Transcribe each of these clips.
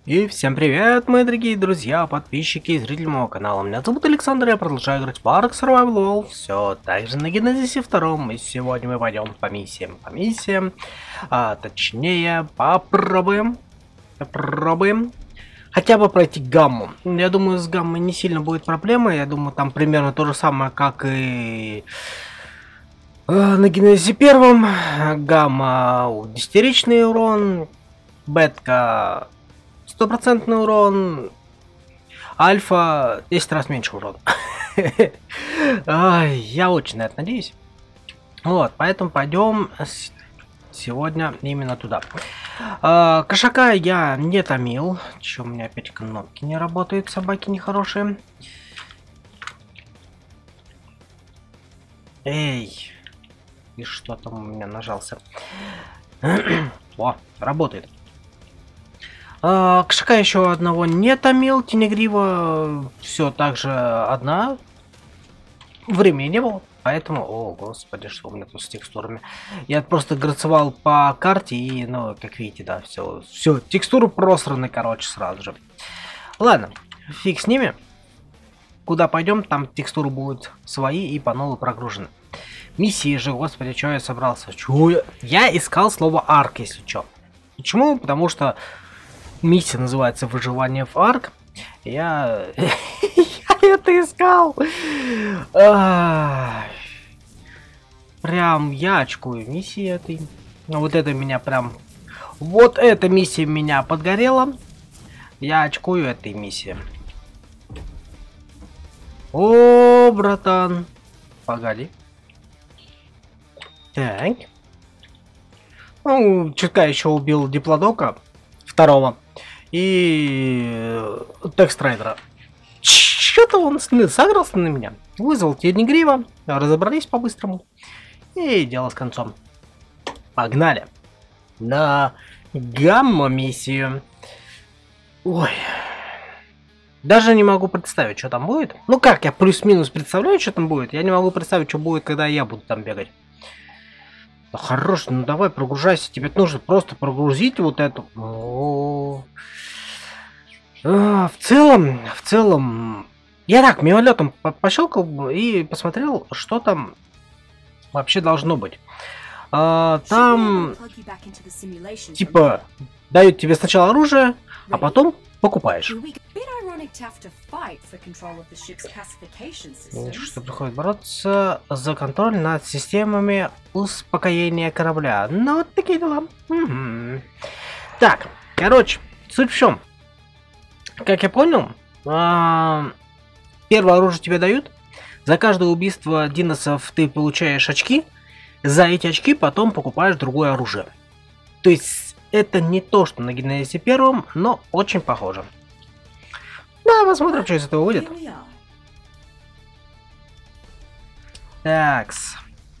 И всем привет, мои дорогие друзья, подписчики и зрители моего канала. Меня зовут Александр, я продолжаю играть в Ark Survival Evolved. Все так же на Генезисе 2. И сегодня мы пойдем по миссиям. Точнее, попробуем хотя бы пройти гамму. Я думаю, с гаммой не сильно будет проблема. Я думаю, там примерно то же самое, как и на Генезисе 1. Гамма 10-ричный урон, бетка 100% урон, альфа 10 раз меньше урона. Я очень на это надеюсь. Вот, поэтому пойдем сегодня именно туда. Кошака я не томил. Че, у меня опять кнопки не работают, собаки нехорошие. Эй, и что там у меня нажался? О, работает. Кошака еще одного не томил, Тенегрива все так же одна. Времени не было, поэтому... О, господи, что у меня тут с текстурами. Я просто грацевал по карте и, ну, как видите, да, все, текстуры просраны, короче, сразу же. Ладно, фиг с ними. Куда пойдем, там текстуры будут свои и по новой прогружены. Миссии же, господи, что я собрался? Я искал слово арк, если что. Почему? Потому что миссия называется «Выживание в Арк». Я это искал. Прям я очкую миссии этой. Вот это меня прям... Вот эта миссия меня подгорела. Я очкую этой миссии. О, братан. Погоди. Так. Ну, чутка еще убил Диплодока. 2. И Текстрайдера. Что-то он сыгрался на меня. Вызвал Тенегрива, разобрались по-быстрому. И дело с концом. Погнали. На гамма-миссию. Ой. Даже не могу представить, что там будет. Ну как, я плюс-минус представляю, что там будет. Я не могу представить, что будет, когда я буду там бегать. Да хорош, ну давай прогружайся. Тебе нужно просто прогрузить вот эту. В целом, я так мимолетом пощелкал и посмотрел, что там вообще должно быть. Там типа дают тебе сначала оружие, а потом покупаешь. Что приходит бороться за контроль над системами успокоения корабля. Ну вот такие дела. Так, короче, суть в чем. Как я понял, первое оружие тебе дают. За каждое убийство диносов ты получаешь очки. За эти очки потом покупаешь другое оружие. То есть это не то, что на Генезисе 1, но очень похоже. Да, посмотрим, что из этого выйдет. Такс.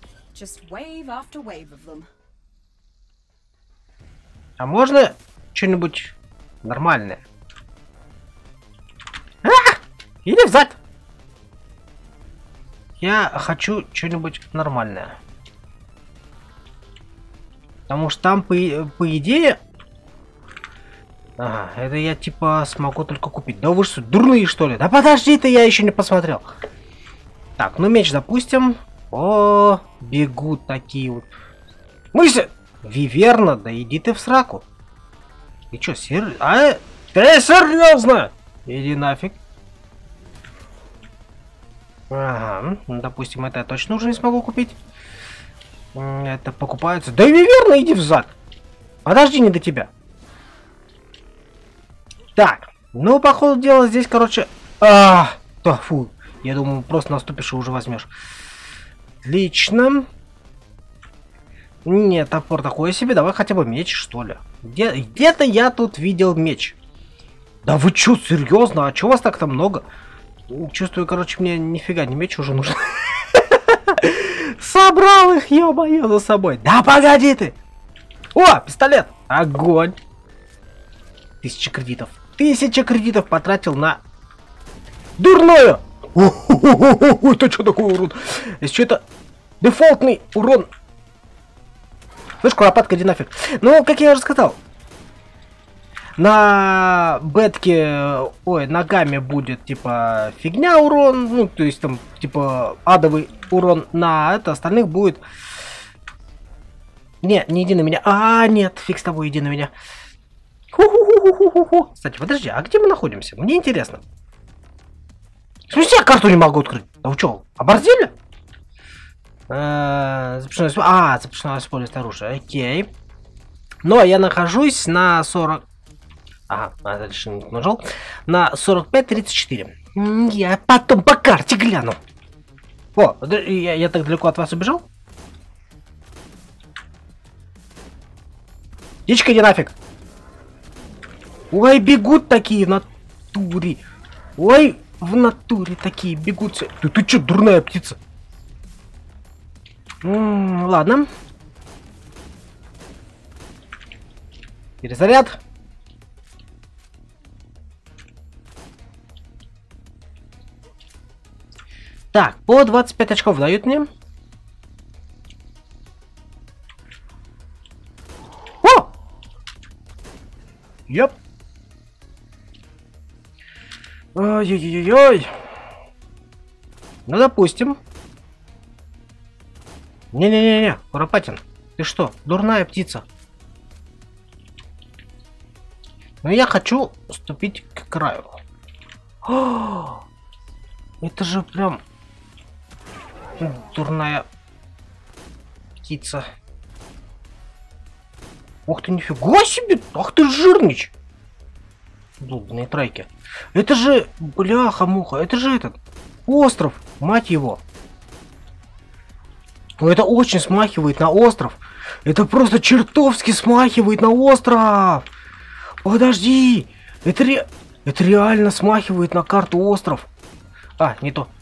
А можно что-нибудь нормальное? Иди взад! Я хочу что-нибудь нормальное. Потому что там, по идее... Ага, это я типа смогу только купить. Да вы что, дурные что ли? Да подожди ты, я еще не посмотрел. Так, ну меч допустим. О, бегут такие вот. Мысли! Виверна, да иди ты в сраку. Ты что, серьезно? Иди нафиг. Ага, ну, допустим, это я точно уже не смогу купить. Это покупается. Да виверна, иди взад. Подожди, не до тебя. Так, ну, по ходу дела здесь, короче... Да, фу. Я думаю, просто наступишь и уже возьмешь. Отлично. Нет, топор такой себе. Давай хотя бы меч, что ли. Где-то я тут видел меч. Да вы чё, серьезно? А чё вас так-то много? Чувствую, короче, мне нифига не меч уже нужен. Собрал их, ё-моё, за собой. Да погоди ты! О, пистолет! Огонь! 1000 кредитов. 1000 кредитов потратил на... Дурное! Это что такое урон? Если это дефолтный урон. Слышь, куропатка, иди нафиг. Ну, как я уже сказал, На бетке, ой, ногами будет, типа, фигня урон, ну, то есть, там, типа, адовый урон, на это, остальных будет... Не иди на меня. А, нет, фиг с тобой, иди на меня. Ху-ху-ху-ху-ху-ху. Кстати, подожди, а где мы находимся? Мне интересно. В смысле, я карту не могу открыть? Да вы чё, оборзели? Запрещено использовать оружие, окей. Но я нахожусь на 40... Ага, дальше не нажал. На 45-34. Я потом по карте гляну. О, я так далеко от вас убежал? Птичка, иди нафиг. Ой, бегут такие в натуре. Ой, в натуре такие бегут. Ты чё, дурная птица? Ладно. Перезаряд. Так, по 25 очков дают мне. О! Йоп. Ой-ой-ой-ой. Ну, допустим. Не-не-не-не, Куропатин. Ты что, дурная птица? Но я хочу ступить к краю. О, это же прям дурная птица. Ух ты, нифига себе! Ах ты жирнич! Долбаные трайки. Это же, бляха-муха, это же этот остров, мать его. Ну, это очень смахивает на остров. Это просто чертовски смахивает на остров. Подожди. Это реально смахивает на карту остров. А, не то.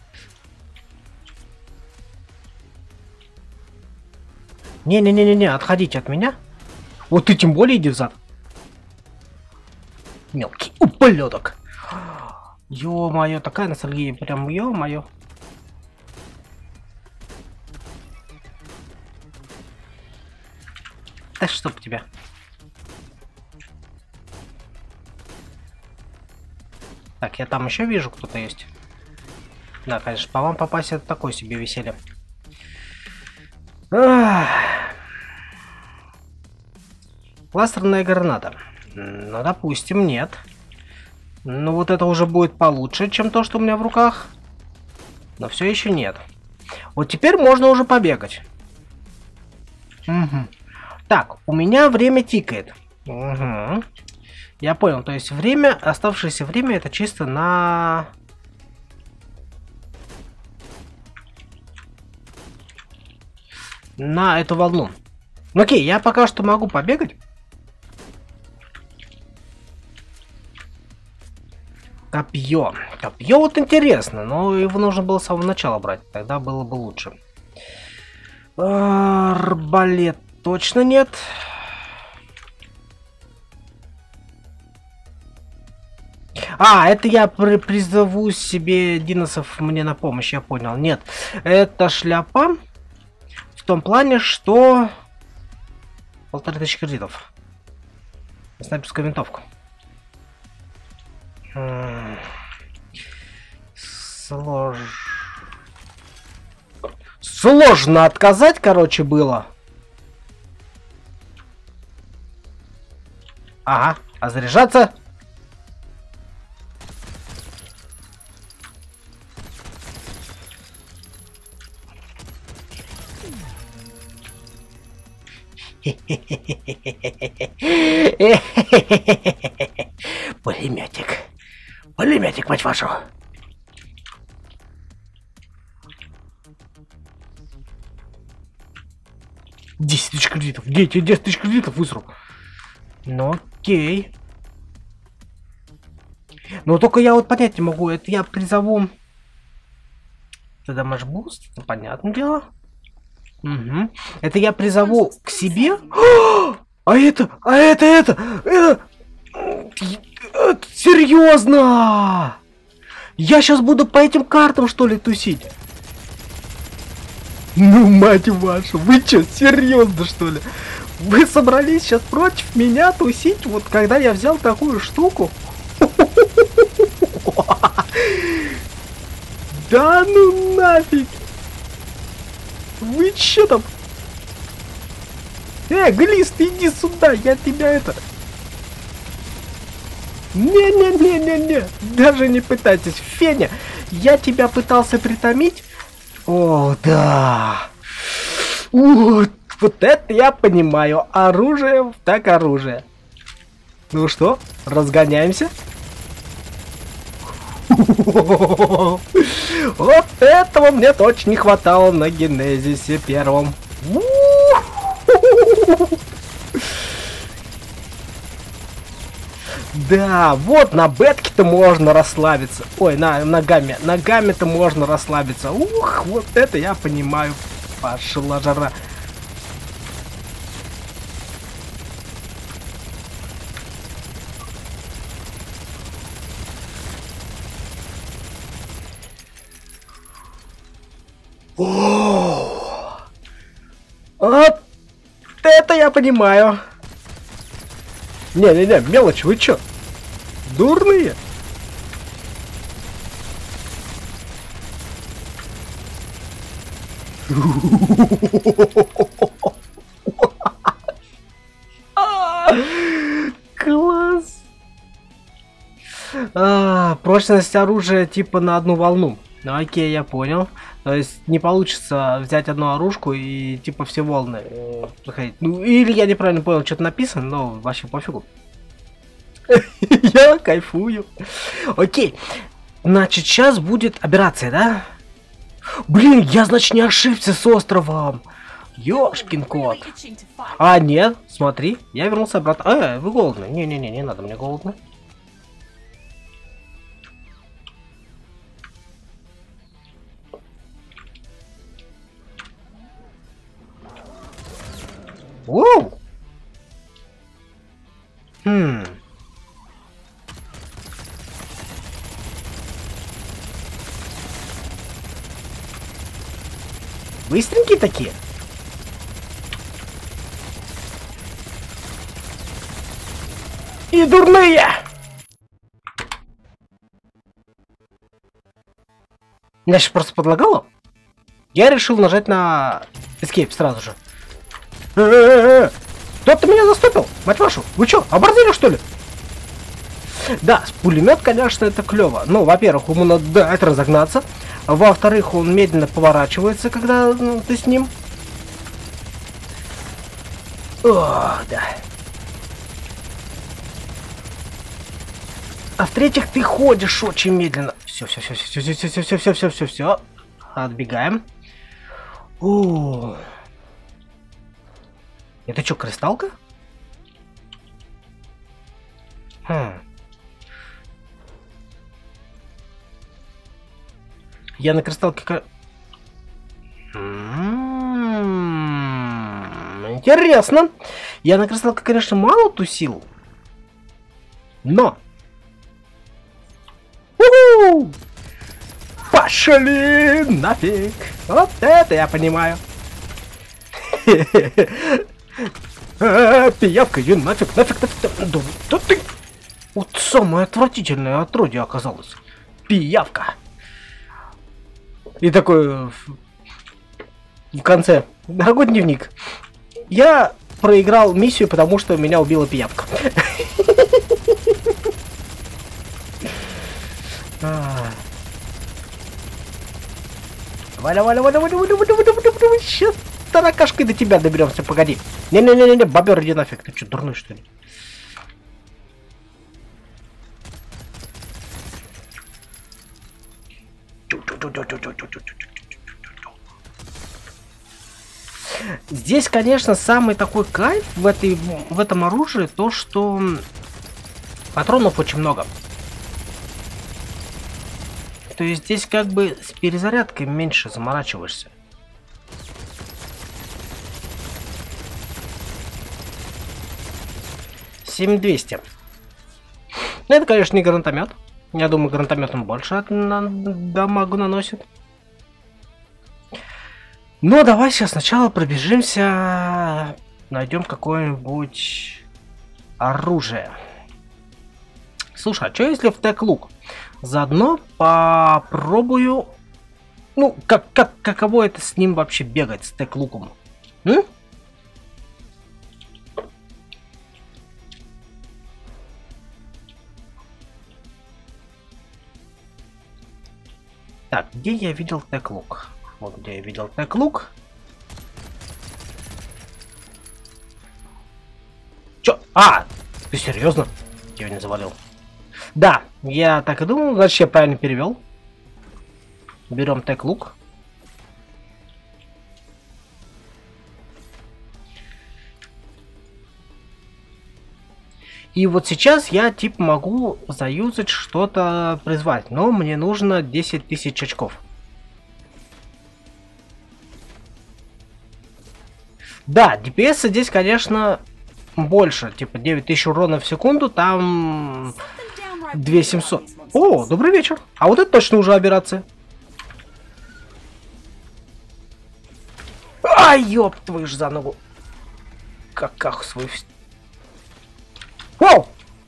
Не-не-не-не-не, отходите от меня. Вот ты тем более иди взад. Мелкий ублюдок. Ё-моё, такая ностальгия, прям ё-моё. Да чтоб тебя. Так, я там еще вижу, кто-то есть. Да, конечно, по вам попасть это такое себе веселье. Кластерная граната. Ну, допустим, нет. Ну, вот это уже будет получше, чем то, что у меня в руках. Но все еще нет. Вот теперь можно уже побегать. Угу. Так, у меня время тикает. Угу. Я понял, то есть время, оставшееся время, это чисто на... на эту волну. Ну, окей, я пока что могу побегать. Копье. Копье вот интересно, но его нужно было с самого начала брать, тогда было бы лучше. Арбалет точно нет. А, это я призову себе диносов мне на помощь, я понял. Нет, это шляпа в том плане, что 1500 кредитов. Снайперская винтовка. Сложно отказать, короче, было. Ага, а заряжаться? Пулеметик. Пулеметик, мать вашу. $10 000 кредитов. Где эти 10 000 кредитов высру? Ну окей. Но только я вот понять не могу. Это я призову... Это дамаж буст, это понятное дело. Угу. Это я призову к себе. А это серьезно? Я сейчас буду по этим картам, что ли, тусить? Ну, мать вашу, вы что, серьезно, что ли? Вы собрались сейчас против меня тусить, вот когда я взял такую штуку? Да ну нафиг! Вы чё там? Глист, иди сюда, я тебя это... Не-не-не-не-не, даже не пытайтесь. Феня, я тебя пытался притомить. О, да. Вот это я понимаю. Оружие так оружие. Ну что, разгоняемся? Вот этого мне точно не хватало на Генезисе первом. Да, вот на бетке-то можно расслабиться. Ой, ногами. Ногами-то можно расслабиться. Ух, вот это я понимаю. Пошла жара. О, вот это я понимаю. Не-не-не, мелочь, вы чё? Дурные? Класс! Прочность оружия типа на одну волну. Ну, окей, я понял. То есть не получится взять одну оружку и типа все волны проходить. Ну, или я неправильно понял, что-то написано, но вообще пофигу. Я кайфую. Окей. Значит, сейчас будет операция, да? Блин, я, значит, не ошибся с островом. Ёшкин кот. А, нет, смотри, я вернулся обратно. Вы голодны? Не-не-не, не надо мне голодно. Воу! Быстренькие такие. И дурные! Меня сейчас просто подлагало. Я решил нажать на Escape сразу же. Кто-то меня заступил, мать вашу. Вы чё, оборзели что ли? Да, пулемет, конечно, это клево. Ну, во-первых, ему надо дать разогнаться. Во-вторых, он медленно поворачивается, когда ты с ним. О, да. А в-третьих, ты ходишь очень медленно. Все. Отбегаем. О. Это что, кристалка? Я на кристалке... Интересно. Я на кристалке, конечно, мало тусил. Но... Пошли нафиг. Вот это я понимаю. Пиявка, иди нафиг. Да ты... Вот самое отвратительное отродье оказалось. Пиявка. И такой в конце. Дорогой дневник. Я проиграл миссию, потому что меня убила пиявка. Валя. Сейчас таракашкой до тебя доберемся, погоди. Не, бобер, иди нафиг. Ты что, дурной что ли? Здесь, конечно, самый такой кайф в этом оружии то, что патронов очень много. То есть здесь как бы с перезарядкой меньше заморачиваешься. $7200. Ну, это, конечно, не гранатомет. Я думаю, гранатометом больше дамагу наносит. Но давай сейчас сначала пробежимся найдем какое-нибудь оружие. Слушай, а что если в тег-лук? Заодно попробую... Ну, каково это с ним вообще бегать, с тег-луком? Так, где я видел тег-лук? Вот где я видел тег-лук. Чё? А! Ты серьезно? Я его не завалил. Да, я так и думал, значит я правильно перевел. Берем тег-лук. И вот сейчас я типа могу заюзать что-то призвать, но мне нужно 10 тысяч очков. Да, ДПС здесь, конечно, больше, типа 9000 урона в секунду, там 2700. О, добрый вечер. А вот это точно уже операция. Ай, ёб твою ж за ногу. Каках свой... Воу!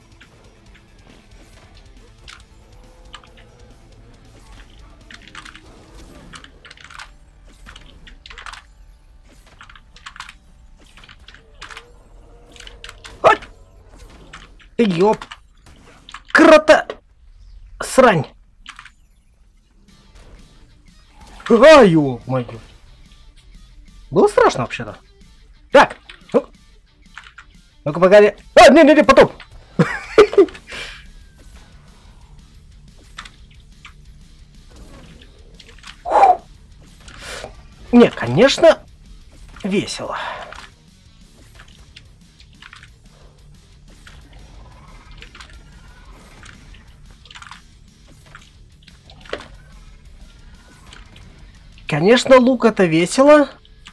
Ой! Ты ёб! Крота! Срань! Ай, ёб мою! Было страшно вообще-то. Так! Ну-ка, погоди. А, не, потом. Не, конечно, весело. Конечно, лук это весело,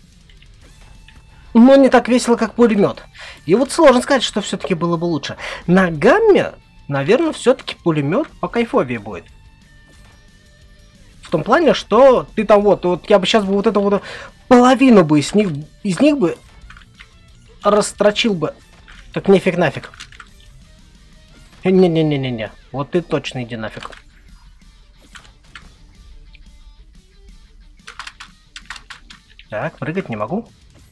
но не так весело, как пулемет. И вот сложно сказать, что все-таки было бы лучше. На гамме, наверное, все-таки пулемет по кайфовее будет. В том плане, что ты там вот я бы сейчас бы вот эту вот половину бы из них бы растрочил бы. Так нифиг нафиг. Не. Вот ты точно иди нафиг. Так, прыгать не могу.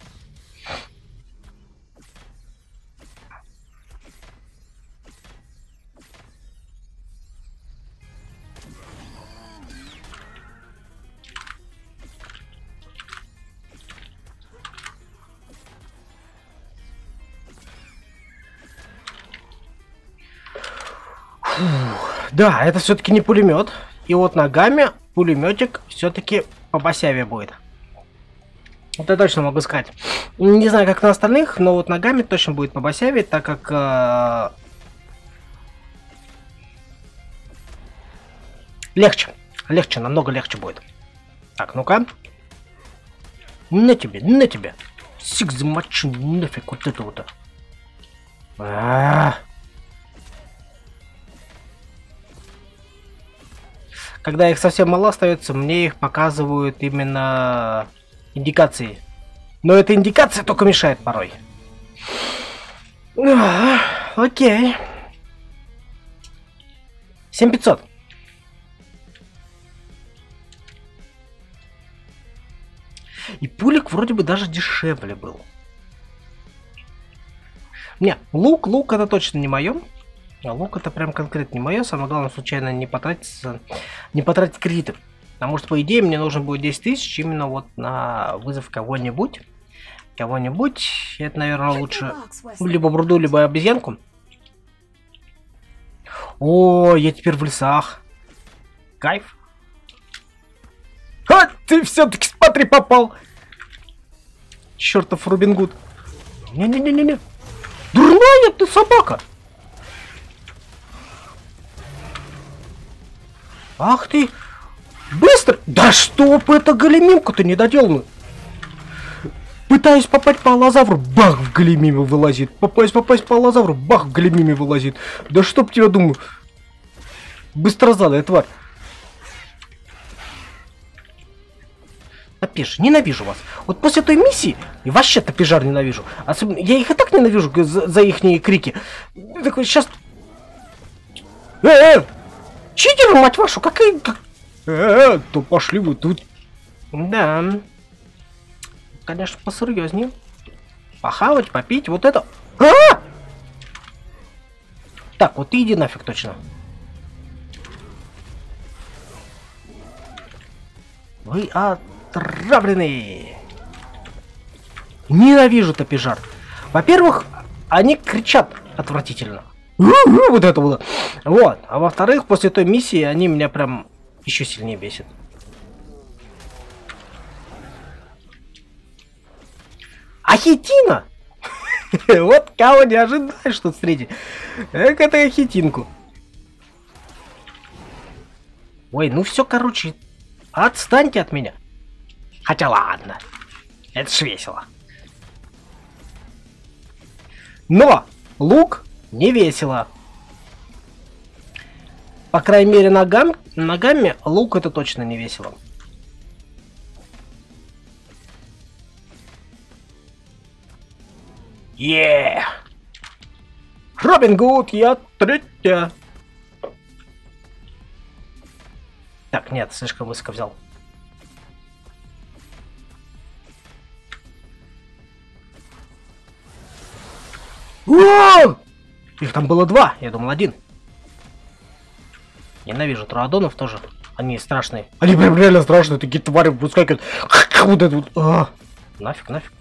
Да, это все-таки не пулемет. И вот ногами пулеметик все-таки побосявее будет. Это точно могу сказать. Не знаю, как на остальных, но вот ногами точно будет побосявее, так как легче. Легче, намного легче будет. Так, ну-ка. На тебе. Сик замочу, нафиг вот это вот. Когда их совсем мало остается, мне их показывают именно индикации. Но эта индикация только мешает порой. Окей. 7500. И пулик вроде бы даже дешевле был. Не, лук это точно не мое. А лук это прям конкретно не мое. Самое главное, случайно не потратить кредиты. Потому что, по идее, мне нужно будет 10 тысяч именно вот на вызов кого-нибудь. Это, наверное, лучше либо бруду, либо обезьянку. О, я теперь в лесах. Кайф. А, ты все-таки смотри, попал. Чертов Робин Гуд. Не. Дурная ты собака. Ах ты! Быстро! Да чтоб это големимку-то недоделанную! Пытаюсь попасть по аллозавру, бах, в големиме вылазит. Попасть по аллозавру, бах, в големиме вылазит. Да чтоб тебя, думаю. Быстрозадая тварь. Топиж, ненавижу вас. Вот после той миссии, и вообще топижар ненавижу. Особенно, я их и так ненавижу за ихние крики. Я такой, сейчас... Читеры, мать вашу, какие... То пошли вы тут. Да. Конечно, посерьезнее. Похавать, попить, вот это... Так, вот ты иди нафиг точно. Вы отравлены. Ненавижу топижар. Во-первых, они кричат отвратительно. Вот это было. Вот. А во-вторых, после той миссии они меня прям еще сильнее бесят. Ахитина! Вот кого не ожидаешь тут встретить. Как это ахитинку. Ой, ну все, короче, отстаньте от меня. Хотя ладно. Это ж весело. Но лук не весело. По крайней мере, ногами лук это точно не весело. Робин Гуд, я третья. Так, нет, слишком высоко взял. Их там было два, я думал один. Ненавижу троадонов тоже. Они страшные. Они прям реально страшные, такие твари выскакивают. Вот это вот. Нафиг, нафиг.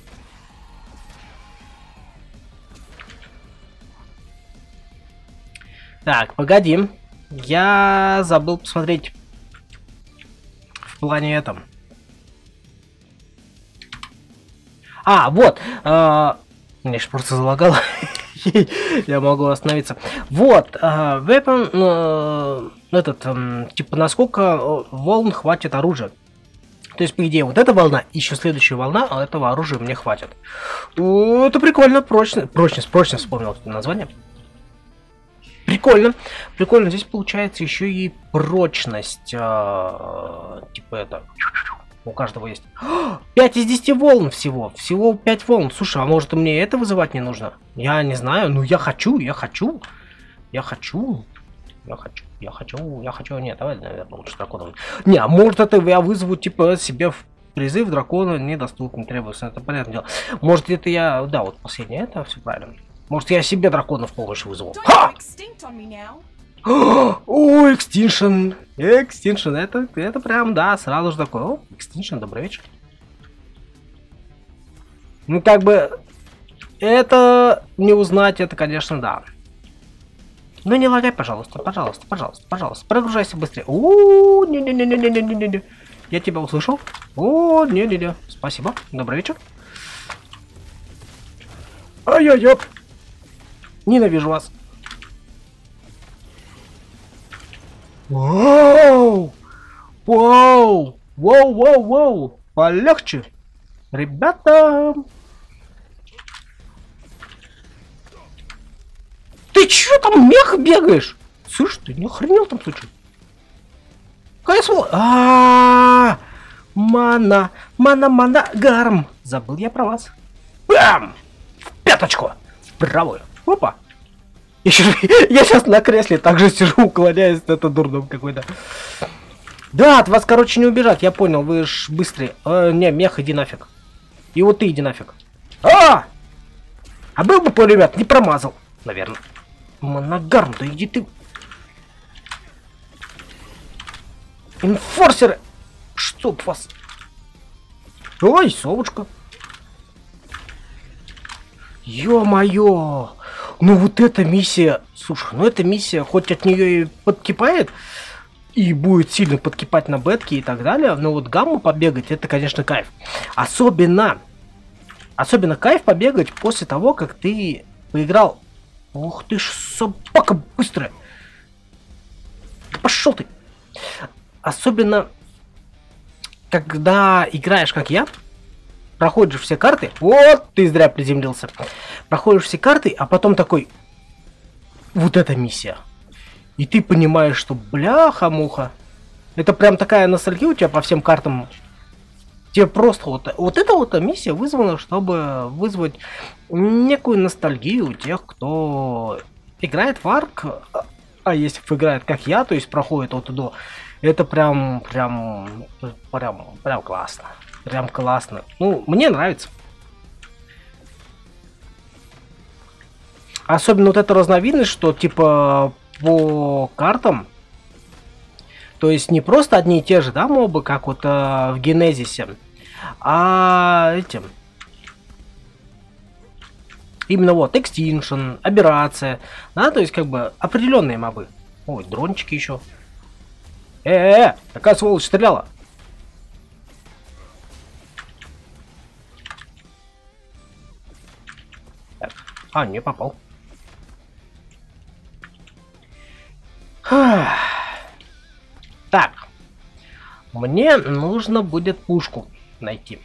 Так, погоди. Я забыл посмотреть в плане этом. Вот. Мне же просто залагало. Я могу остановиться. Вот. Weapon, типа, насколько волн хватит оружия. То есть, по идее, вот эта волна, еще следующая волна, а этого оружия мне хватит. Это прикольно, прочность, вспомнил это название. Прикольно. Прикольно. Здесь получается еще и прочность. Типа это. У каждого есть. 5 из 10 волн всего. Всего 5 волн. Слушай, а может мне это вызывать не нужно? Я не знаю. Ну я хочу. Нет, давай, наверное, лучше драконом. Не, а может это я вызову, типа, себе в призыв дракона недоступно требуется. Это понятное дело. Может это я... Да, вот последнее, это все правильно. Может я себе дракона в помощь вызову. О, Extinction. Extinction, это прям, да, сразу же такой. О, Extinction, добрый вечер. Ну, как бы, это не узнать, это, конечно, да. Ну, не лагай, пожалуйста. Прогружайся быстрее. О, не-не-не-не-не-не-не. Я тебя услышал. О, не-не-не. Спасибо, добрый вечер. Ай-яй-яй. Ненавижу вас. Вау! Вау! Воу! Полегче! Ребята! Ты чё там мех бегаешь? Слышь, ты не охренел там случай? Какая сволочь? Мана, гарм. Забыл я про вас. Бам! В пяточку! В правую. Опа! Я сейчас на кресле также сижу, уклоняюсь, это дурдом какой-то. Да, от вас, короче, не убежать, я понял, вы ж быстрые. Не, мех, иди нафиг. И вот ты иди нафиг. А был бы пулемет, не промазал, наверное. Моногарм, да иди ты. Инфорсеры. Чтоб вас. Ой, совушка. Ё-моё. Ну вот эта миссия, слушай, ну эта миссия, хоть от нее и подкипает, и будет сильно подкипать на бетке и так далее, но вот гамму побегать, это, конечно, кайф. Особенно кайф побегать после того, как ты поиграл. Ух ты ж, собака быстрая. Пошел ты. Особенно, когда играешь, как я, проходишь все карты. Вот, ты зря приземлился. Проходишь все карты, а потом такой... Вот эта миссия. И ты понимаешь, что бляха-муха. Это прям такая ностальгия у тебя по всем картам. Тебе просто вот эта вот миссия вызвана, чтобы вызвать некую ностальгию у тех, кто играет в Арк, а если играет как я, то есть проходит от и до, это прям классно. Прям классно. Ну, мне нравится. Особенно вот эта разновидность, что типа по картам, то есть не просто одни и те же, да, мобы, как вот в Генезисе, а этим. Именно вот Extinction, Аберрация, да, то есть как бы определенные мобы. Ой, дрончики еще. Какая сволочь стреляла? Так. А, не попал. Так. Мне нужно будет пушку найти.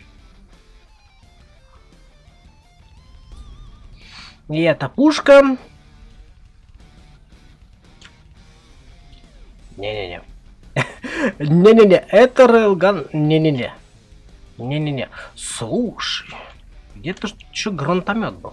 И эта пушка... Не-не-не. Не-не-не, это рейлган... Не-не-не. Не-не-не. Слушай. Где-то еще гранатомет был.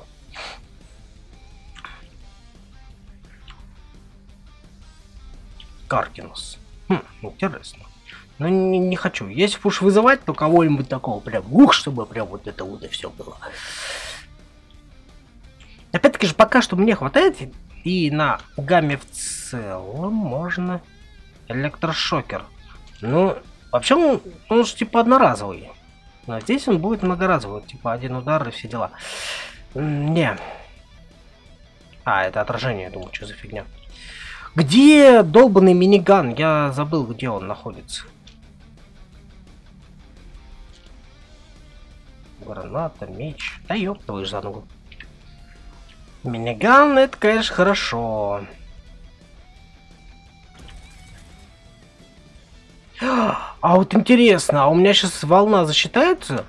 Каркинус. Интересно. Но не хочу. Если уж вызывать, то кого-нибудь такого прям, чтобы прям вот это вот и все было. Опять-таки же, пока что мне хватает, и на гамме в целом можно электрошокер. Ну, вообще он же типа одноразовый. Но здесь он будет многоразовый, типа один удар и все дела. Не. А, это отражение, я думаю, что за фигня. Где долбанный миниган? Я забыл, где он находится. Граната, меч. Да ёб твою за ногу. Миниган, это, конечно, хорошо. А вот интересно, а у меня сейчас волна засчитается?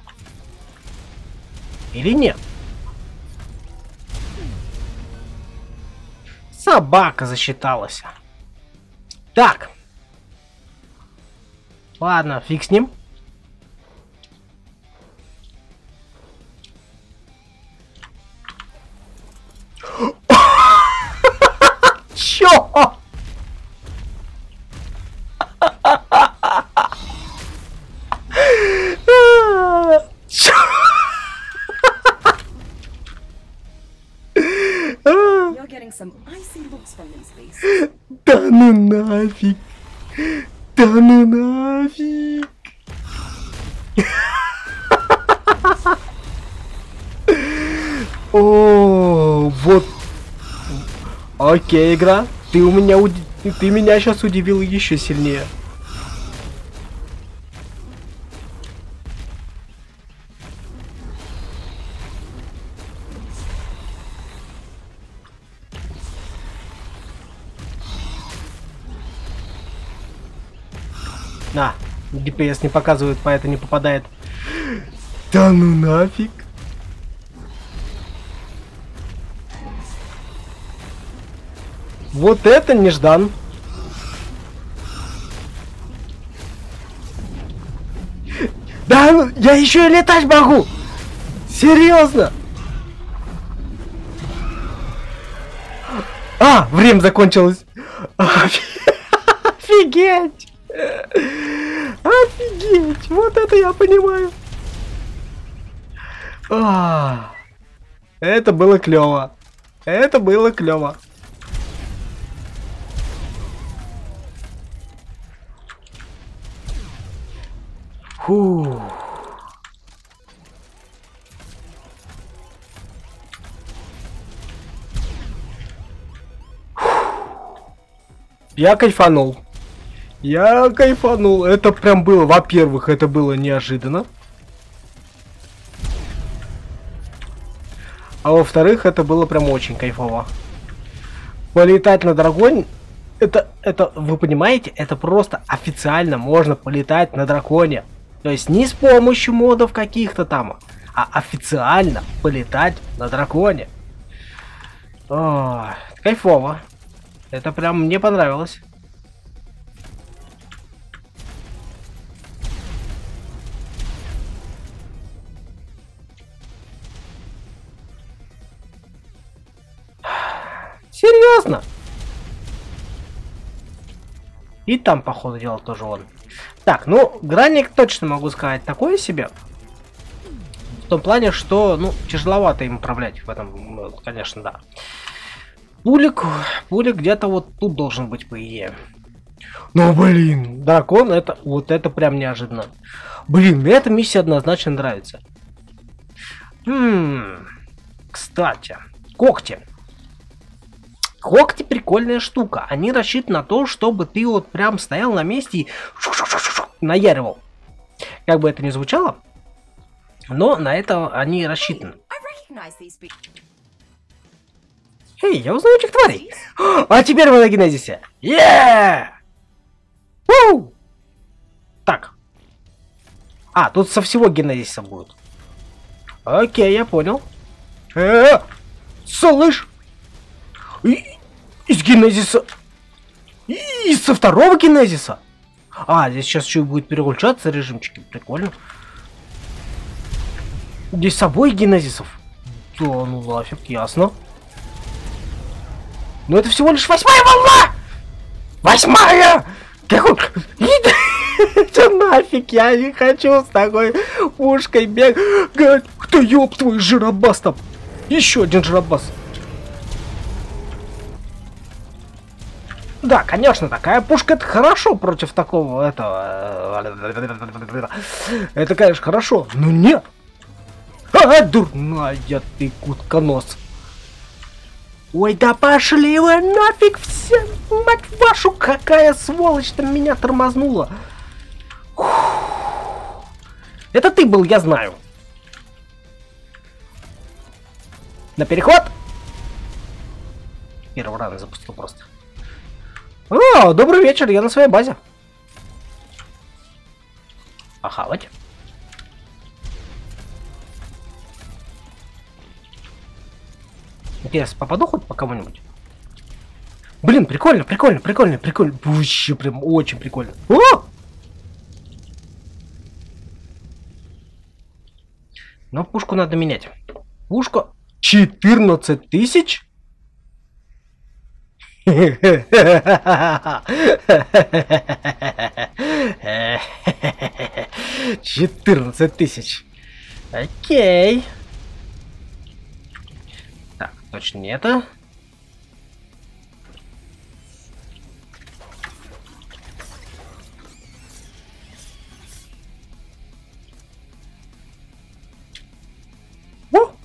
Или нет? Собака засчиталась. Так. Ладно, фиг с ним. Чё? Да ну нафиг. Да ну нафиг. О, вот. Окей, игра. Ты меня сейчас удивил еще сильнее. На, ДПС не показывает, поэтому не попадает. Да ну нафиг. Вот это неждан. Да, ну, я еще и летать могу. Серьезно. А, время закончилось. Офигеть. Офигеть. Вот это я понимаю. Это было клево. Это было клево. Фу. Я кайфанул. Я кайфанул. Это прям было, во-первых, это было неожиданно. А во-вторых, это было прям очень кайфово. Полетать на драконе, это, вы понимаете, это просто официально можно полетать на драконе. То есть не с помощью модов каких-то там, а официально полетать на драконе. О, кайфово. Это прям мне понравилось. Серьезно? И там, походу, дела тоже он. Так, ну, гранник точно могу сказать такое себе. В том плане, что, ну, тяжеловато им управлять в этом, конечно, да. Пулик где-то вот тут должен быть, по идее. Ну, блин, дракон, это, вот это прям неожиданно. Блин, мне эта миссия однозначно нравится. Кстати, когти. Когти прикольная штука. Они рассчитаны на то, чтобы ты вот прям стоял на месте и наяривал. Как бы это ни звучало, но на это они рассчитаны. Эй, я узнаю этих тварей. А теперь вы на генезисе. Так. А, тут со всего генезиса будет. Окей, я понял. Слышь! Из генезиса. И со второго генезиса. А, здесь сейчас еще будет переключаться режимчики. Прикольно. Здесь с собой генезисов. Да, ну нафиг, ясно. Но это всего лишь 8-я волна! 8-я! Какой... Да нафиг, я не хочу с такой пушкой бегать. Да ёб твой жиробас там. Еще один жиробас. Да, конечно, такая пушка это хорошо против такого этого. Это, конечно, хорошо, но нет. Дурная ты кутконос. Ой, да пошли вы нафиг все, мать вашу, какая сволочь там меня тормознула. Это ты был, я знаю. На переход. Первый раз запустил просто. О, добрый вечер, я на своей базе. Похавать. Интересно, попаду хоть по кому-нибудь? Блин, прикольно, прикольно, прикольно, прикольно. Вообще, прям очень прикольно. О! Но пушку надо менять. Пушку 14 тысяч? 14 тысяч. Окей. Так, точно не это. О!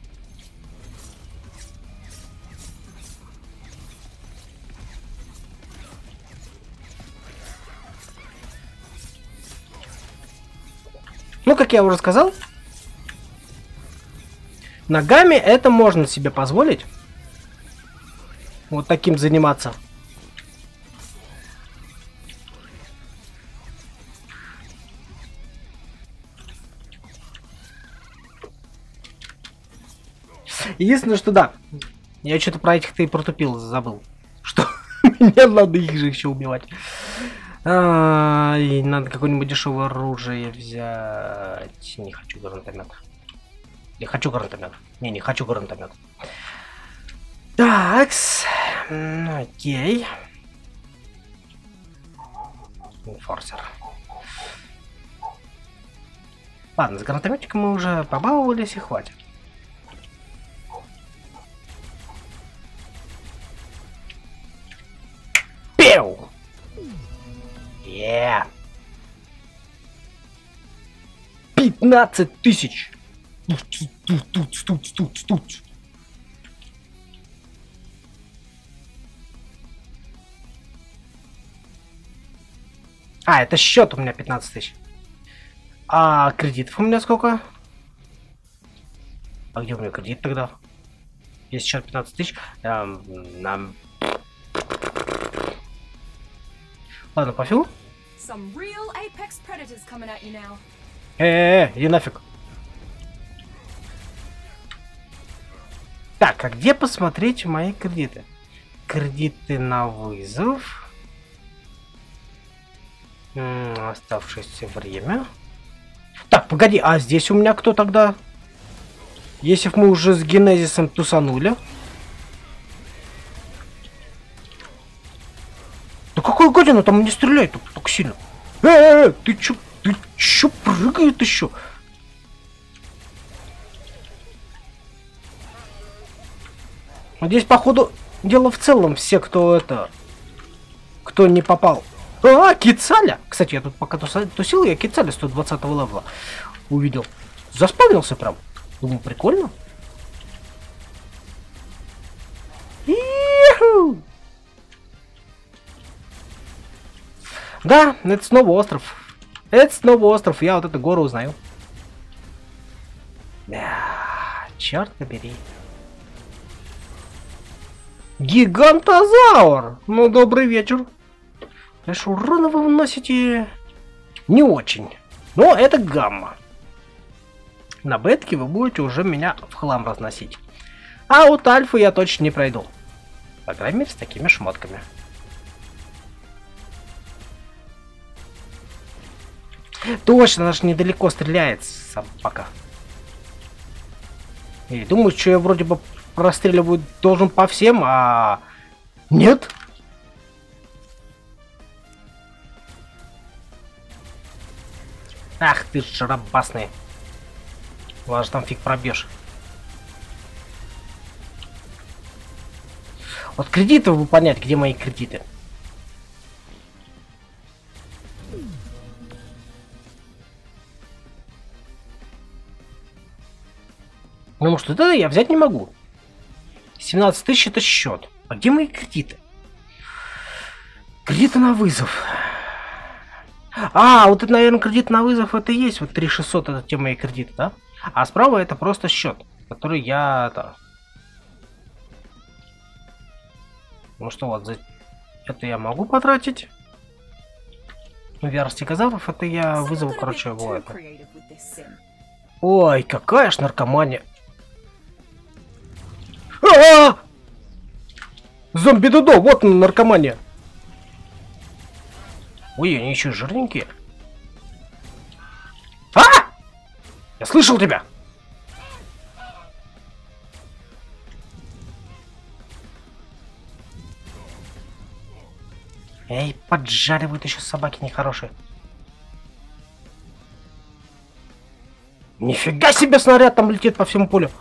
Ну, как я уже сказал, ногами это можно себе позволить. Вот таким заниматься. Единственное, что да, я что-то про этих-то и протупил, забыл. Что мне надо их же еще убивать. И надо какое-нибудь дешевое оружие взять. Не хочу гранатомет. Не хочу гранатомет. Не хочу гранатомет. Такс. Окей. Форсер. Ладно, с гранатометчиком мы уже побаловались и хватит. Пеу! 15 тысяч! А, это счет у меня 15 тысяч. А кредитов у меня сколько? А где у меня кредит тогда? Есть счет 15 тысяч. Ладно, пофигу. Иди нафиг. Так, а где посмотреть мои кредиты? Кредиты на вызов. Оставшееся время. Так, погоди, а здесь у меня кто тогда? Если мы уже с генезисом тусанули. Блин, ну там не стреляет так сильно. Ты чё прыгает еще? Здесь, походу, дело в целом все, кто кто не попал. Кицаля! Кстати, я тут пока тусил, я Кицаля 120 левела увидел. Заспавнился прям. Думаю, прикольно. И-ху! Да, это снова остров. Это снова остров, я вот эту гору узнаю. Черт побери. Гигантозавр! Ну, добрый вечер. Конечно, урона вы вносите не очень. Но это гамма. На бетке вы будете уже меня в хлам разносить. А вот альфу я точно не пройду. По крайней мере, с такими шмотками. Точно, она же недалеко стреляет, собака. И думаю, что я вроде бы расстреливать должен по всем, а... Нет? Ах ты шарабасный. Ладно, там фиг пробьешь. Вот кредиты бы понять, где мои кредиты. Ну что, это я взять не могу. 17 тысяч это счет. А где мои кредиты? Кредиты на вызов. Вот это, наверное, кредит на вызов это и есть. Вот 3600 это те мои кредиты, да? А справа это просто счет, который я... Ну что, вот за это я могу потратить. Верстикозавров это я вызову, короче, его это. Ой, какая ж наркомания. Зомби-дудо, вот он, наркомания. Ой, они еще жирненькие. Я слышал тебя. Эй, поджаривают еще собаки нехорошие. Нифига себе, снаряд там летит по всему полю.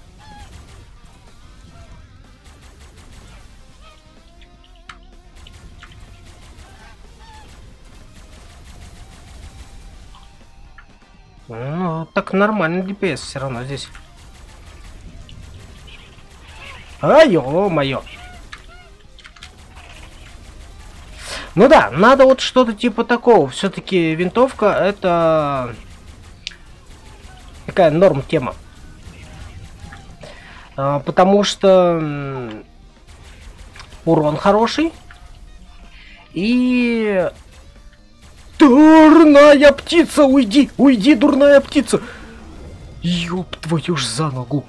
Ну, так нормально ДПС все равно здесь. Ё-моё. Ну да, надо вот что-то типа такого. Все-таки винтовка это такая норм тема. Потому что урон хороший. И... Дурная птица, уйди! Уйди, дурная птица! Ёб твою ж за ногу!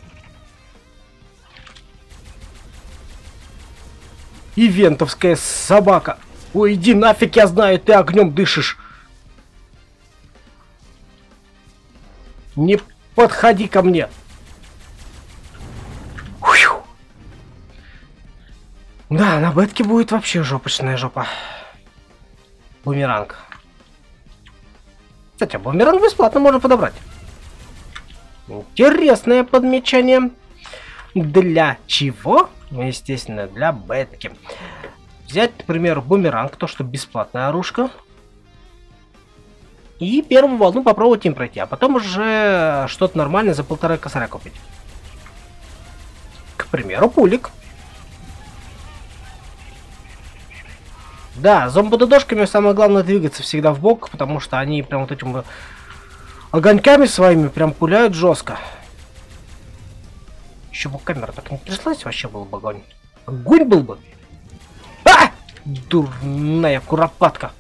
Ивентовская собака! Уйди нафиг, я знаю, ты огнем дышишь! Не подходи ко мне! Фью. Да, на бетке будет вообще жопочная жопа. Бумеранг. Кстати, бумеранг бесплатно можно подобрать. Интересное подмечание. Для чего? Ну, естественно, для бетки. Взять, например, бумеранг, то, что бесплатная оружка. И первую волну попробовать им пройти. А потом уже что-то нормальное за 1,5 косаря купить. К примеру, пулик. Да, зомбододошками самое главное двигаться всегда в бок, потому что они прям вот этим огоньками своими прям пуляют жестко. Еще бы камера так не тряслась, вообще был бы огонь. Огонь был бы. Дурная куропатка.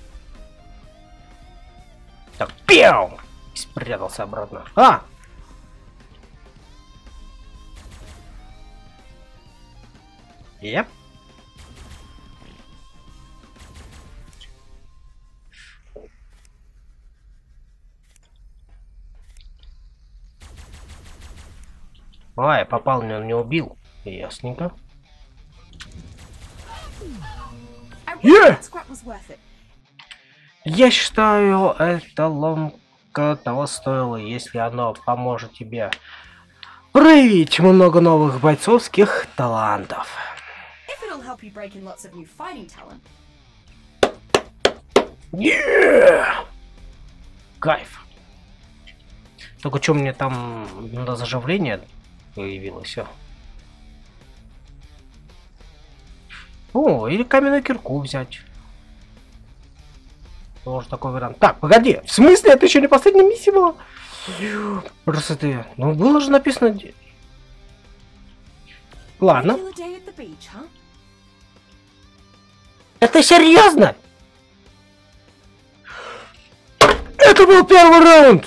Так, пиу! И спрятался обратно. Еп. Я попал, но он не убил. Ясненько. Я считаю, эта ломка того стоила, если оно поможет тебе проявить много новых бойцовских талантов. If it'll help you break in lots of new fighting talent. Кайф. Только что мне там на заживление появилось все. О, или каменную кирку взять. Тоже такой вариант. Так, погоди, в смысле, это еще не последняя миссия была? Просто ты... Ну, было же написано... Ладно. Regular day at the beach, huh? Это серьезно? Это был первый раунд!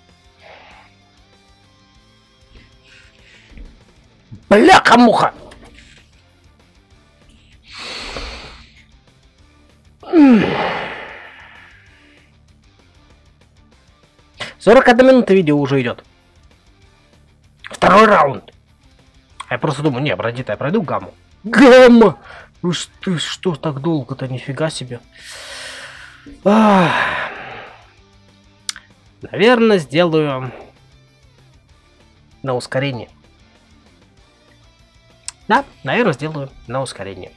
Бляха-муха! 41 минута видео уже идет. Второй раунд. Я просто думаю, не, пройди-то я пройду гамму. Гамма! Ну что так долго-то, нифига себе. Наверное, сделаю на ускорение. Да, наверное, сделаю на ускорение.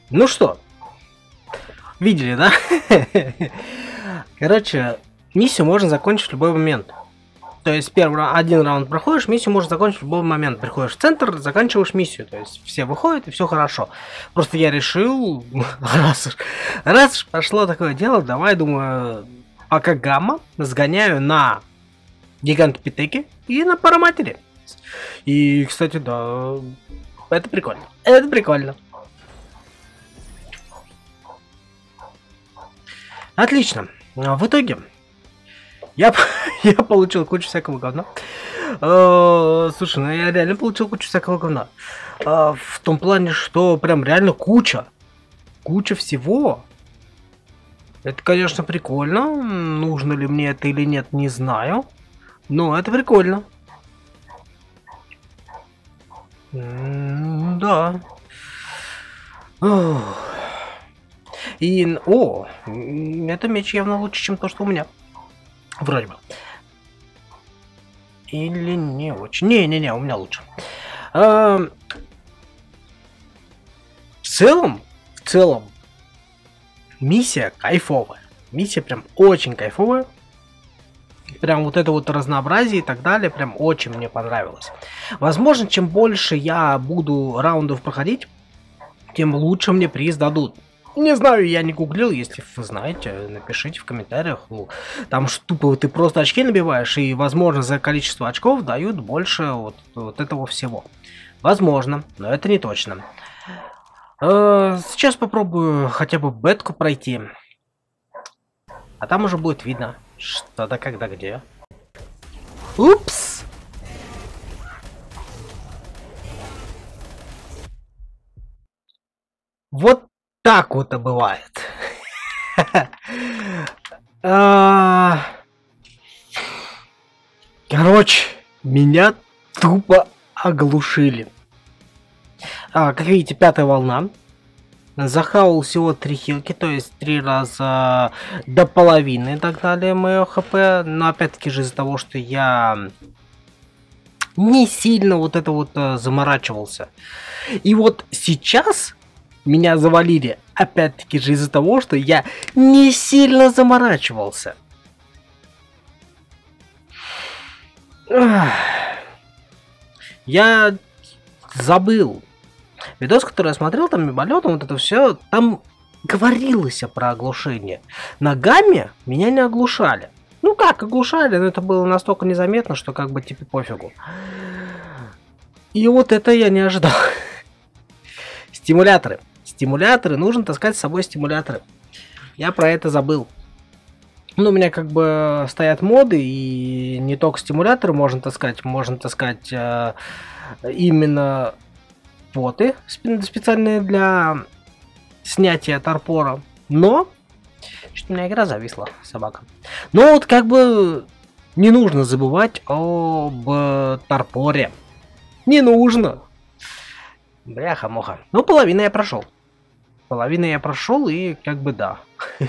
Ну что, видели, да? Короче, миссию можно закончить в любой момент. То есть один раунд проходишь, миссию можно закончить в любой момент. Приходишь в центр, заканчиваешь миссию. То есть все выходят и все хорошо. Просто я решил, раз уж пошло такое дело, давай, думаю, пока гамма сгоняю на гигантопитеки и на параматери. И, кстати, да, это прикольно. Это прикольно. Отлично. В итоге я получил кучу всякого говна. Слушай, ну я реально получил кучу всякого говна. В том плане, что прям реально куча. Куча всего. Это, конечно, прикольно. Нужно ли мне это или нет, не знаю. Но это прикольно. Да. И, это меч явно лучше, чем то, что у меня. Вроде бы. Или не очень. Не-не-не, у меня лучше. В целом, миссия кайфовая. Миссия прям очень кайфовая. Прям вот это вот разнообразие и так далее, прям очень мне понравилось. Возможно, чем больше я буду раундов проходить, тем лучше мне приз дадут. Не знаю, я не гуглил, если вы знаете, напишите в комментариях. Ну, там тупо ты просто очки набиваешь, и, возможно, за количество очков дают больше вот этого всего. Возможно, но это не точно. Сейчас попробую хотя бы бетку пройти. А там уже будет видно, что да когда где. Упс! Вот так вот и бывает. Короче, меня тупо оглушили. Как видите, 5-я волна. Захавал всего 3 хилки, то есть 3 раза до половины и так далее моего хп. Но опять-таки же из-за того, что я не сильно вот это вот заморачивался. И вот сейчас меня завалили, опять-таки же из-за того, что я не сильно заморачивался. Я забыл. Видос, который я смотрел, там мимолетом, вот это все, там говорилось про оглушение. На гамме меня не оглушали. Ну как оглушали, но это было настолько незаметно, что как бы типа пофигу. И вот это я не ожидал. Стимуляторы. Стимуляторы, нужно таскать с собой стимуляторы. Я про это забыл. Ну, у меня как бы стоят моды, и не только стимуляторы можно таскать именно поты специальные для снятия торпора. Но что-то у меня игра зависла, собака. Но вот как бы не нужно забывать об торпоре. Не нужно. Бляха-муха. Ну, половину я прошел. И как бы да.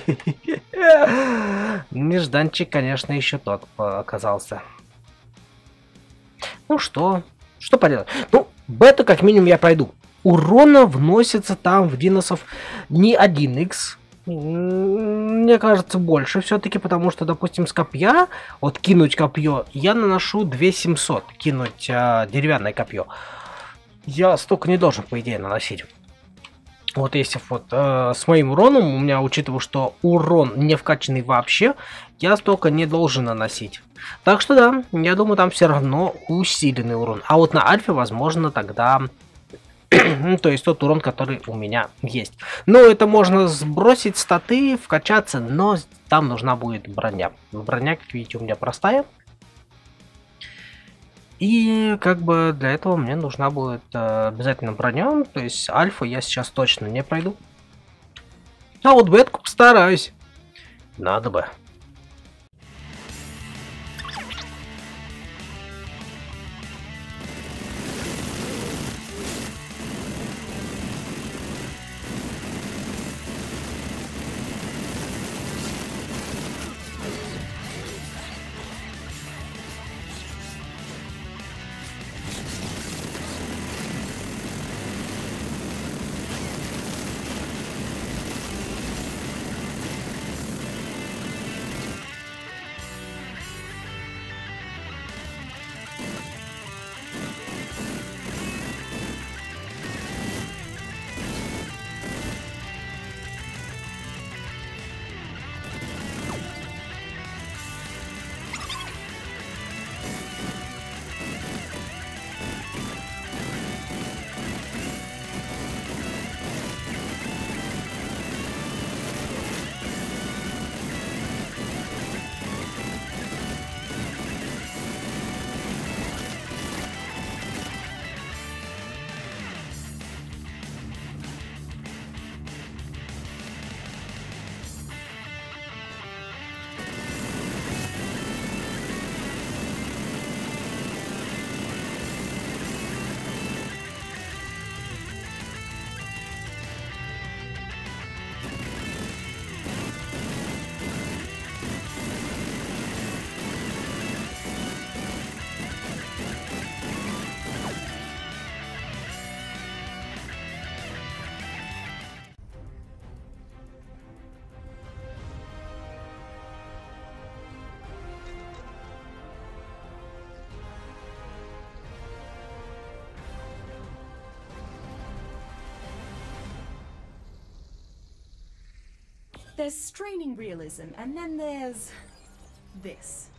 Нежданчик, конечно, еще тот оказался. Ну что поделать? Ну, бету как минимум я пройду. Урона вносится там в диносов не 1х. Мне кажется, больше все-таки, потому что, допустим, с копья, вот кинуть копье, я наношу 2700. Кинуть деревянное копье. Я столько не должен, по идее, наносить. Вот если вот с моим уроном, у меня, учитывая, что урон не вкачанный вообще, я столько не должен наносить. Так что да, я думаю, там все равно усиленный урон. А вот на альфе, возможно, тогда... то есть тот урон, который у меня есть. Но это можно сбросить статы, вкачаться, но там нужна будет броня. Броня, как видите, у меня простая. И как бы для этого мне нужна будет обязательно броня, то есть альфа я сейчас точно не пройду. А вот бетку постараюсь. Надо бы. There's straining realism, and then there's this.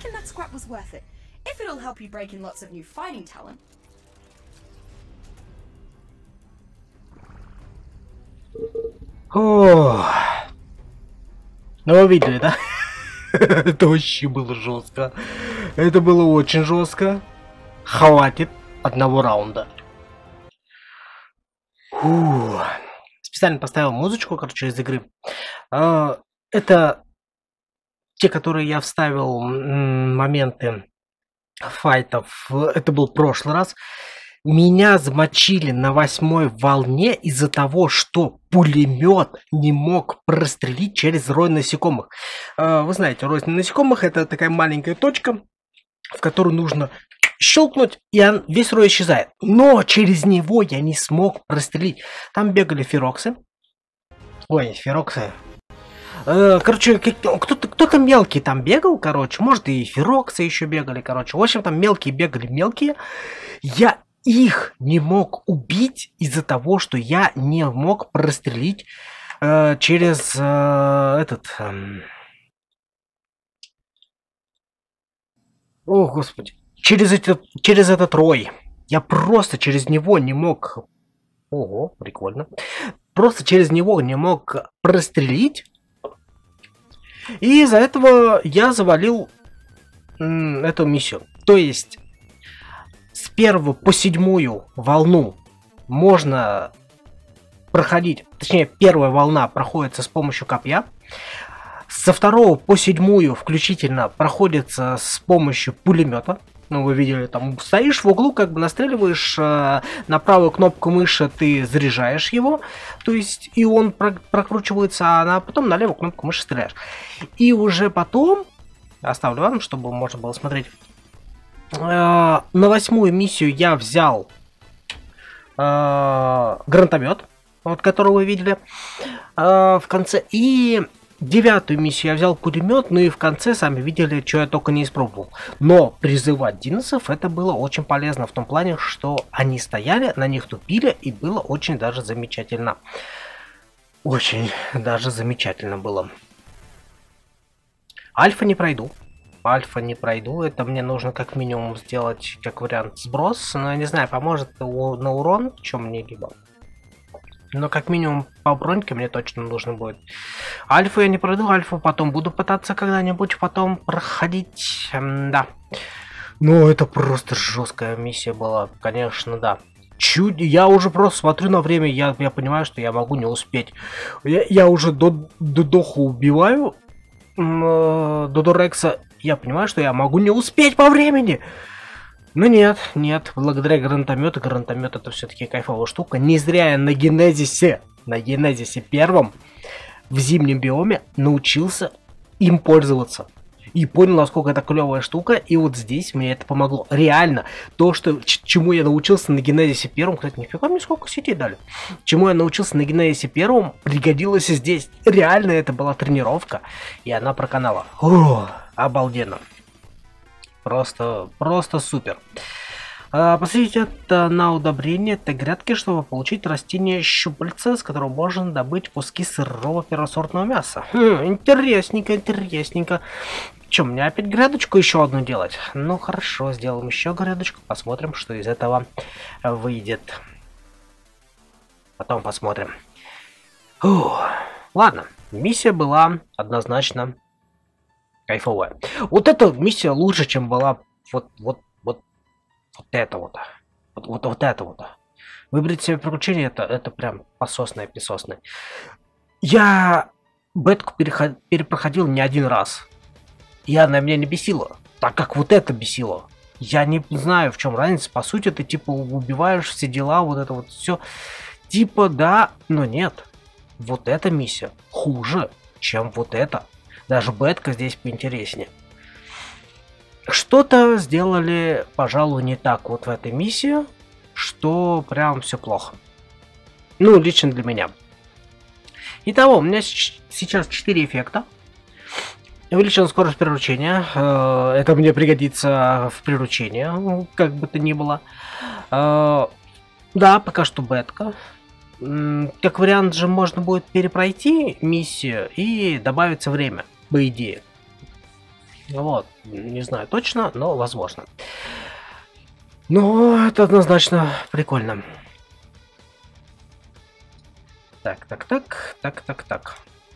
reckon that scrap was worth it. If it'll help you break in lots of new fighting talent. О, ну вы видели, да? Это вообще было жестко. Это было очень жестко. Хватит одного раунда. Фу. Специально поставил музычку, короче, из игры. Это те, которые я вставил моменты файтов. Это был прошлый раз. Меня замочили на 8-й волне из-за того, что пулемет не мог прострелить через рой насекомых. Вы знаете, рой насекомых — это такая маленькая точка, в которую нужно щелкнуть, и весь рой исчезает. Но через него я не смог прострелить. Там бегали фероксы. Ой, фероксы. Короче, кто-то мелкий там бегал, короче. Может, и фероксы еще бегали, короче. В общем, там мелкие бегали, мелкие. Я их не мог убить из-за того, что я не мог прострелить через О, господи. Через этот рой. Я просто через него не мог... Ого, прикольно. Просто через него не мог прострелить. И из-за этого я завалил эту миссию. То есть с 1 по 7 волну можно проходить, точнее, первая волна проходится с помощью копья. Со 2 по 7 включительно проходится с помощью пулемета. Ну, вы видели, там стоишь в углу, как бы настреливаешь на правую кнопку мыши, ты заряжаешь его, то есть и он прокручивается, а потом на левую кнопку мыши стреляешь. И уже потом, оставлю вам, чтобы можно было смотреть, на 8-ю миссию я взял гранатомет, вот которого вы видели в конце, и 9-ю миссию я взял пулемет, ну и в конце сами видели, что я только не испробовал. Но призывать диносов это было очень полезно в том плане, что они стояли, на них тупили, и было очень даже замечательно. Очень даже замечательно было. Альфа не пройду. Альфа не пройду, это мне нужно как минимум сделать, как вариант, сброс. Но я не знаю, поможет на урон, чем мне-либо. Но как минимум по броньке мне точно нужно будет. Альфу я не пройду, альфу потом буду пытаться когда-нибудь потом проходить. Да. Ну, это просто жесткая миссия была, конечно, да. Я уже просто смотрю на время, я понимаю, что я могу не успеть. Я уже Додоху убиваю, Додо Рекса. Я понимаю, что я могу не успеть по времени. Ну нет, благодаря гранатомету, гранатомет это все-таки кайфовая штука. Не зря я на Генезисе первом в зимнем биоме научился им пользоваться. И понял, насколько это клевая штука, и вот здесь мне это помогло. Реально, то, чему я научился на Генезисе первом, кстати, нифига мне сколько сетей дали. Чему я научился на Генезисе первом, пригодилось и здесь. Реально, это была тренировка, и она проканала. Обалденно. Просто супер. Посмотрите это на удобрение этой грядки, чтобы получить растение щупальца, с которого можно добыть куски сырого первосортного мяса. Интересненько. Че, мне опять грядочку еще одну делать? Ну хорошо, сделаем еще грядочку, посмотрим, что из этого выйдет. Потом посмотрим. Ладно, миссия была однозначно кайфовая. Вот эта миссия лучше, чем была вот это вот. Вот это вот. Выбрать себе приключение, это прям пососное. Я бетку перепроходил не один раз. И она меня не бесила, так как вот это бесило. Я не знаю, в чем разница. По сути, ты типа убиваешь все дела, вот это вот все. Типа да, но нет. Вот эта миссия хуже, чем вот это. Даже бетка здесь поинтереснее. Что-то сделали, пожалуй, не так вот в этой миссии, что прям все плохо. Ну, лично для меня. Итого, у меня сейчас 4 эффекта. Увеличена скорость приручения. Это мне пригодится в приручении, как бы то ни было. Да, пока что бетка. Как вариант же можно будет перепройти миссию и добавится время, по идее. Вот. Не знаю точно, но возможно. Но это однозначно прикольно. Так.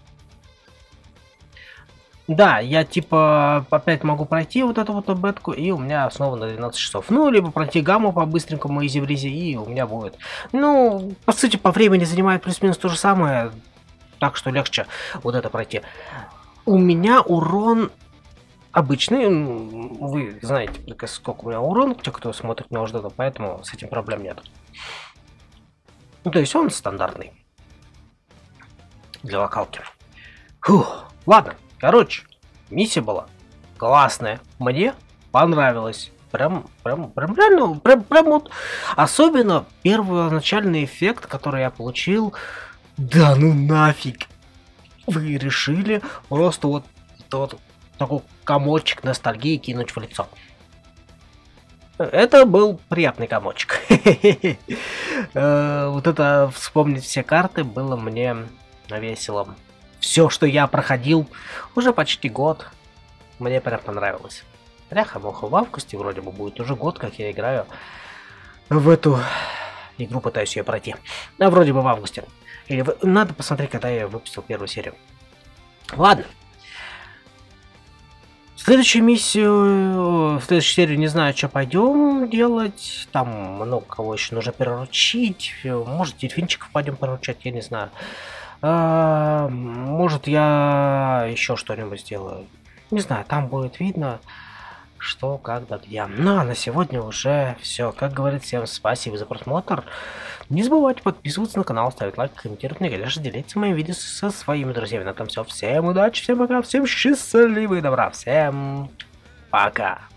Да, я типа опять могу пройти вот эту вот бетку, и у меня снова на 12 часов. Ну, либо пройти гамму по-быстренькому, изи-бризи, и у меня будет. Ну, по сути, по времени занимает плюс-минус то же самое, так что легче вот это пройти. У меня урон обычный, вы знаете, сколько у меня урон, те, кто смотрит меня уже давно, поэтому с этим проблем нет. Ну, то есть он стандартный для локалки. Фух, ладно. Короче, миссия была классная. Мне понравилось. Прям реально, прям вот. Особенно первоначальный эффект, который я получил. Да ну нафиг. Вы решили просто вот такой комочек ностальгии кинуть в лицо. Это был приятный комочек. Вот это вспомнить все карты было мне весело. Все, что я проходил уже почти год, мне прям понравилось. Бляха-муха, в августе вроде бы будет уже год, как я играю в эту игру, пытаюсь ее пройти. А вроде бы в августе. Или надо посмотреть, когда я выпустил первую серию. Ладно. Следующую миссию, в следующей серии не знаю, что пойдем делать. Там много кого еще нужно приручить. Может, дельфинчиков пойдем приручать, я не знаю. Может, я еще что-нибудь сделаю. Не знаю, там будет видно, что, как, да, где. Ну, а на сегодня уже все. Как говорится, всем спасибо за просмотр. Не забывайте подписываться на канал, ставить лайк, комментировать, и, конечно, делиться моим видео со своими друзьями. На этом все. Всем удачи, всем пока, всем счастливы и добра. Всем пока.